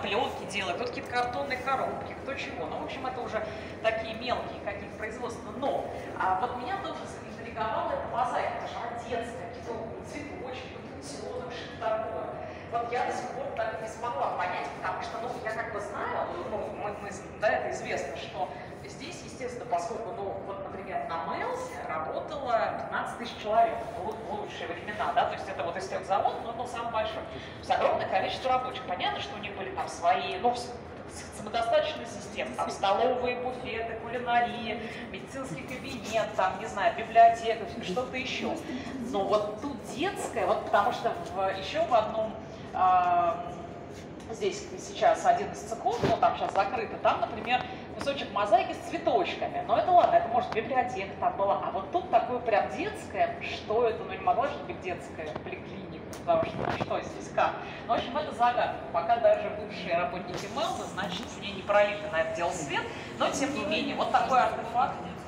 пленки делает, кто какие-то картонные коробки, кто чего. Ну, в общем, это уже такие мелкие какие-то производства. Но вот меня тоже заинтриговала эта мозаика, это же детская, какие-то цветочки, бутончик, что такое. Вот я до сих пор так и не смогла понять, потому что, ну, я как бы знаю, ну, да, это известно, что здесь, естественно, поскольку, ну, вот, например, на Мэлсе работало 15 тысяч человек в лучшие времена, да, то есть это вот завод, но он был самый большой. То есть огромное количество рабочих. Понятно, что у них были там свои, ну, самодостаточная система, там столовые, буфеты, кулинария, медицинский кабинет, там, не знаю, библиотека, что-то еще. Но вот тут детская, вот потому что еще в одном, здесь сейчас один из цехов, ну там сейчас закрыто, там, например, кусочек мозаики с цветочками. Но это ладно, это может библиотека там была. А вот тут такое прям детское, что это, ну не могла же быть детская поликлиника, потому что ну, что здесь, как? Ну, в общем, это загадка. Пока даже бывшие работники Мэлса, значит, мне не пролито на это дело свет, но тем не менее, вот такой артефакт